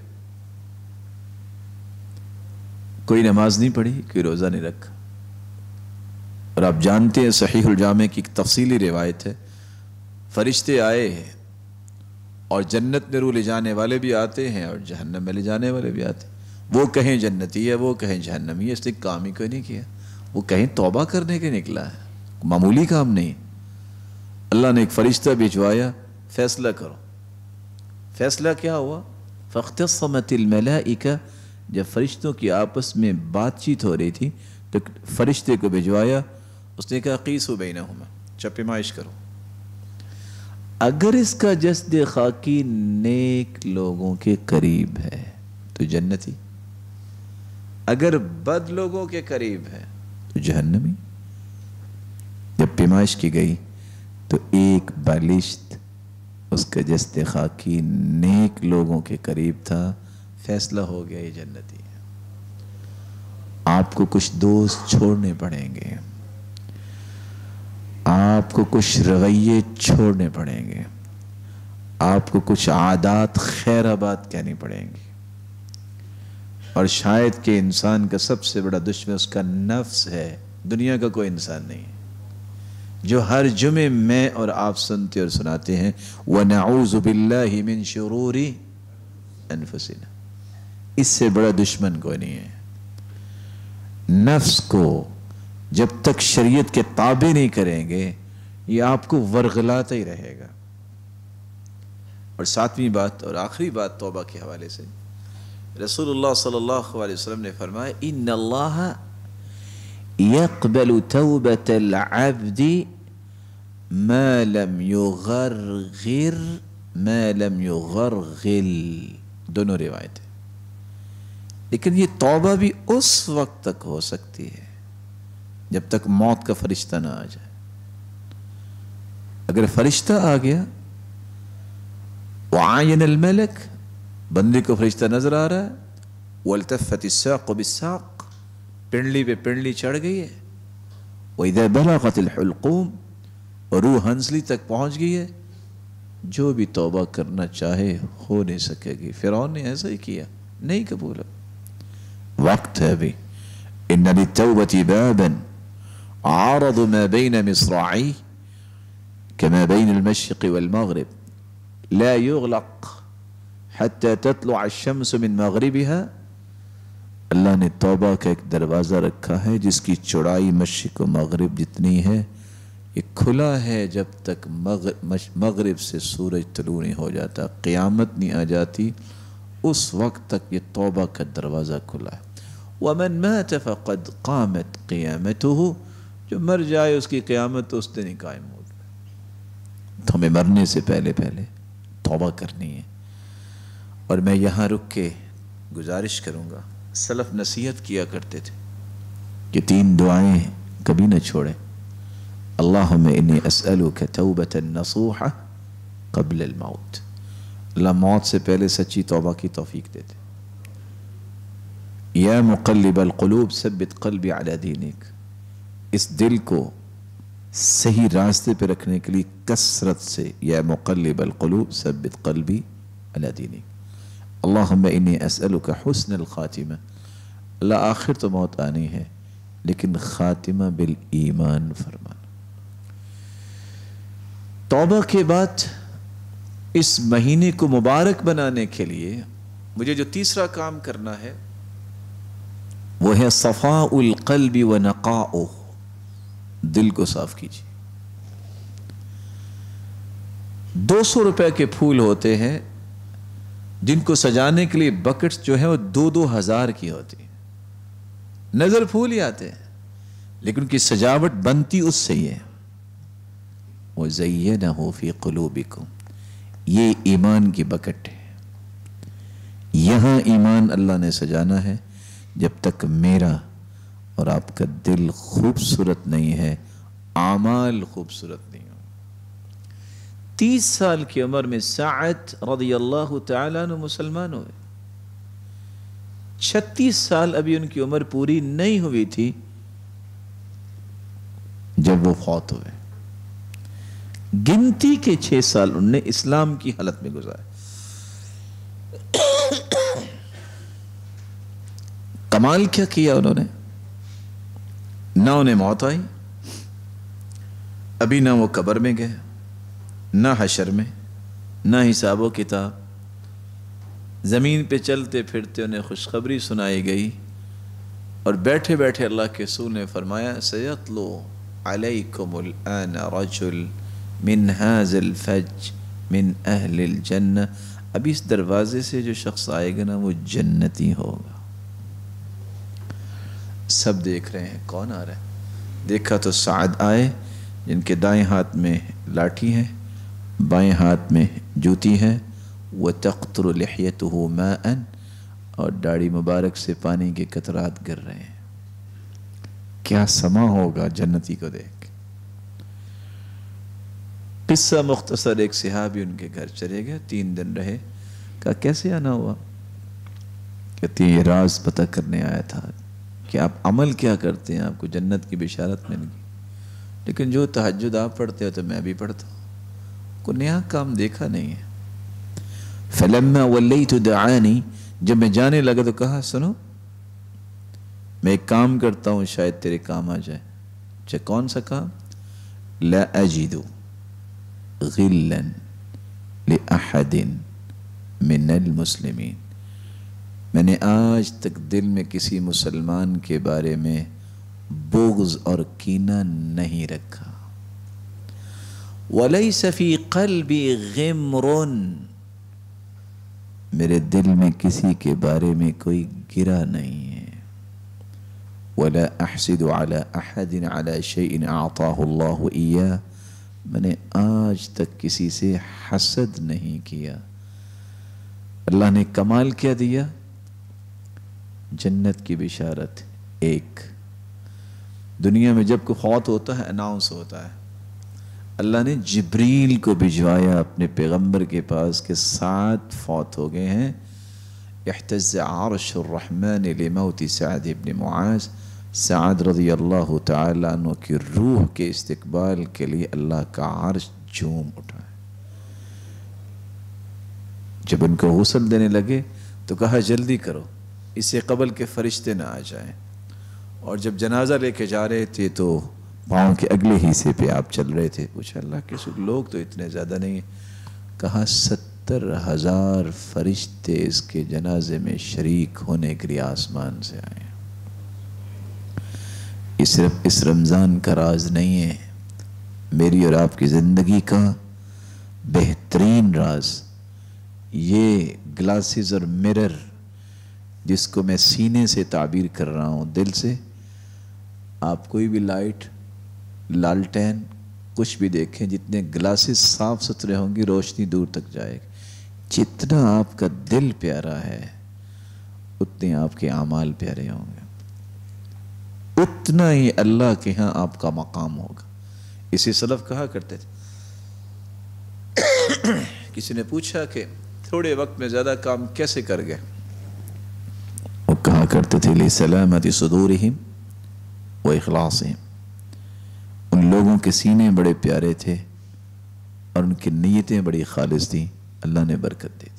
کوئی نماز نہیں پڑھی، کوئی روزہ نہیں رکھا. اور آپ جانتے ہیں صحیح الجامع کی تفصیلی روایت ہے، فرشتے آئے ہیں اور جنت میں رو لے جانے والے بھی آتے ہیں اور جہنم میں لے جانے والے بھی آتے ہیں. وہ کہیں جنتی ہے، وہ کہیں جہنمی ہے، اس نے کام ہی کوئی نہیں کیا. وہ کہیں توبہ کرنے کے نکلا ہے، معمولی کام نہیں. اللہ نے ایک فرشتہ بھجوایا، فیصلہ کرو. فیصلہ کیا ہوا؟ فاختصمت الملائکہ. جب فرشتوں کی آپس میں بات چیت ہو رہی تھی تو فرشتے کو بھجوایا، اس نے کہا قیسوا بینہما، چپمائش کرو. اگر اس کا جسد خاکی نیک لوگوں کے قریب ہے تو جنتی، اگر بد لوگوں کے قریب ہے تو جہنمی. جب پیمائش کی گئی تو ایک بالشت اس کا جسد خاکی نیک لوگوں کے قریب تھا. فیصلہ ہو گیا یہ جنتی ہے. آپ کو کچھ دوست چھوڑنے پڑیں گے، آپ کو کچھ رویے چھوڑنے پڑیں گے، آپ کو کچھ عادات خیر آباد کہنی پڑیں گی. اور شاید کہ انسان کا سب سے بڑا دشمن اس کا نفس ہے، دنیا کا کوئی انسان نہیں. جو ہر جمعے میں اور آپ سنتے اور سناتے ہیں وَنَعُوذُ بِاللَّهِ مِن شُرُورِ أَنفُسِنَا. اس سے بڑا دشمن کوئی نہیں ہے. نفس کو جب تک شریعت کے تابع نہیں کریں گے یہ آپ کو ورغلاتا ہی رہے گا. اور ساتویں بات اور آخری بات توبہ کے حوالے سے رسول اللہ صلی اللہ علیہ وسلم نے فرمایا ان اللہ يقبل توبة العبد ما لم يغرغر ما لم يغرغل. دونوں روایت ہیں لیکن یہ توبہ بھی اس وقت تک ہو سکتی ہے جب تک موت کا فرشتہ نہ آ جائے. اگر فرشتہ آ گیا وعاین الملک بندے کو فرشتہ نظر آ رہا ہے والتفت الساق بالساق پنڈلی پہ پنڈلی چڑھ گئی ہے وَإِذَا بَلَغَتِ الْحُلْقُومِ اور روح ہنسلی تک پہنچ گئی ہے جو بھی توبہ کرنا چاہے ہو نہیں سکے گی. فرعون نے ایسا ہی کیا نہیں قبول. وقت ہے ابھی. ان للتوبة بابا عارض ما بين مصراعيه كما بين المشرق والمغرب لا يغلق حتى تطلع الشمس من مغربها. اللہ نے توبہ کا ایک دروازہ رکھا ہے جس کی چوڑائی مشرق و مغرب جتنی ہے یہ کھلا ہے جب تک مغرب سے سورج طلوع نہیں ہو جاتا قیامت نہیں آ جاتی اس وقت تک یہ توبہ کا دروازہ کھلا ہے. وَمَنْ مَاتَ فَقَدْ قَامَتْ قِيَامَتُهُ جو مر جائے اس کی قیامت تو اس دن ہی قائم ہو گئی. تو ہمیں مرنے سے پہلے پہلے توبہ کرنی ہے. اور میں یہاں رک کے گزارش کروں گا سلف نصیحت کیا کرتے تھے کہ تین دعائیں کبھی نہ چھوڑیں. اللہم انی اسألک توبۃ نصوحہ قبل الموت. اللہ موت سے پہلے سچی توبہ کی توفیق دیتے. یا مقلب القلوب ثبت قلبی علی دینک. اس دل کو صحیح راستے پہ رکھنے کے لیے کثرت سے یا مقلب القلوب ثبت قلبی علی دینک. اللہم انی اسألک حسن الخاتمہ. اللہ آخر تو موت آنی ہے لیکن خاتمہ بالایمان فرمانا. توبہ کے بعد اس مہینے کو مبارک بنانے کے لیے مجھے جو تیسرا کام کرنا ہے وہ ہے صفاء القلب و نقاؤہ. دل کو صاف کیجیے. دو سو روپے کے پھول ہوتے ہیں جن کو سجانے کے لیے بکٹس جو ہیں وہ دو دو ہزار کی ہوتی ہیں. نظر پھول ہی آتے ہیں لیکن ان کی سجاوٹ بنتی اس سے ہی ہے. وَزَيَّنَهُ فِي قُلُوبِكُمْ. یہ ایمان کی بکٹ ہے. یہاں ایمان اللہ نے سجانا ہے. جب تک میرا اور آپ کا دل خوبصورت نہیں ہے اعمال خوبصورت نہیں ہو. تیس سال کی عمر میں سعد رضی اللہ تعالیٰ عنہ مسلمان ہوئے. چھتیس سال ابھی ان کی عمر پوری نہیں ہوئی تھی جب وہ فوت ہوئے. گنتی کے چھ سال انہوں نے اسلام کی حالت میں گزارے. کمال کیا کیا انہوں نے. نہ انہیں موت آئی ابھی نہ وہ قبر میں گئے نہ حشر میں نہ حساب و کتاب. زمین پہ چلتے پھرتے انہیں خوشخبری سنائی گئی اور بیٹھے بیٹھے اللہ کے رسول نے فرمایا سَيَطْلُو عَلَيْكُمُ الْآنَ رَجُلٌ مِنْ هَذَا الْفَجْ مِنْ أَهْلِ الْجَنَّةِ. اب اس دروازے سے جو شخص آئے گا نا وہ جنتی ہوگا. سب دیکھ رہے ہیں کون آ رہا ہے. دیکھا تو سعد آئے جن کے دائیں ہاتھ میں لاٹھی ہے بائیں ہاتھ میں جوتی ہے. وَتَقْطُرُ لِحْيَتُهُ مَاءً اور داڑھی مبارک سے پانی کے قطرات گر رہے ہیں. کیا سما ہوگا جنتی کو دیکھ. قصہ مختصر. ایک صحابی ان کے گھر چلے گئے تین دن رہے. کہا کیسے آنا ہوا. کہتے ہیں یہ راز پتہ کرنے آیا تھا کہ آپ عمل کیا کرتے ہیں آپ کو جنت کی بشارت مل گئی. لیکن جو تہجد آپ پڑھتے ہو تو میں بھی پڑھتا ہوں. کوئی نیا کام دیکھا نہیں ہے. فلما ولیت دعانی جب میں جانے لگا تو کہا سنو میں ایک کام کرتا ہوں شاید تیرے کام آ جائے. اچھا کون سا کام. ला अजिदु गिल्लन लि अहदिन मिनल मुस्लिमीन, मैंने आज तक दिल में किसी मुसलमान के बारे में बुग़्ज़ और कीना नहीं रखा। वलैस फी क़ल्बी ग़िम्रुन, मेरे दिल में किसी के बारे में कोई गिरा नहीं है। वला अहसिदु अला अहदिन अला शैइन अअताहु अल्लाहु इय्याह, मैंने आज तक किसी से हसद नहीं किया। अल्लाह ने कमाल क्या दिया? जन्नत की बिशारत। एक दुनिया में जब कोई फौत होता है अनाउंस होता है, अल्लाह ने जिब्रील को भिजवाया अपने पैगंबर के पास के साथ फौत हो गए हैं। इhtazza अर्शुर रहमान लिमौति सअद इब्न मुआज़, सअद रज़ी अल्लाह तआला अन्हु की रूह के इस्तिकबाल के लिए अल्लाह का अर्श झूम उठा। जब उनको गुस्ल देने लगे तो कहा जल्दी करो, इससे कबल के फरिश्ते ना आ जाएं। और जब जनाजा लेके जा रहे थे तो पाँव के अगले हिस्से पे आप चल रहे थे। पूछा अल्लाह के रसूल लोग तो इतने ज़्यादा नहीं है। कहा सत्तर हजार फरिश्ते इसके जनाजे में शरीक होने के लिए आसमान से आए। इस इस रमज़ान का राज नहीं है, मेरी और आपकी ज़िंदगी का बेहतरीन राज ये ग्लासेस और मिरर जिसको मैं सीने से ताबीर कर रहा हूँ, दिल से। आप कोई भी लाइट, लालटेन कुछ भी देखें, जितने ग्लासेस साफ सुथरे होंगे रोशनी दूर तक जाएगी। जितना आपका दिल प्यारा है उतने आपके आमाल प्यारे होंगे, उतना ही अल्लाह के यहाँ आपका मकाम होगा। इसी सलफ कहा करते थे, किसी ने पूछा कि थोड़े वक्त में ज़्यादा काम कैसे कर गए? वो कहा करते थे li सलामति सुदूरिहिम व इखलासिहिम, उन लोगों के सीने बड़े प्यारे थे और उनकी नीयतें बड़ी खालिस थी, अल्लाह ने बरकत दी।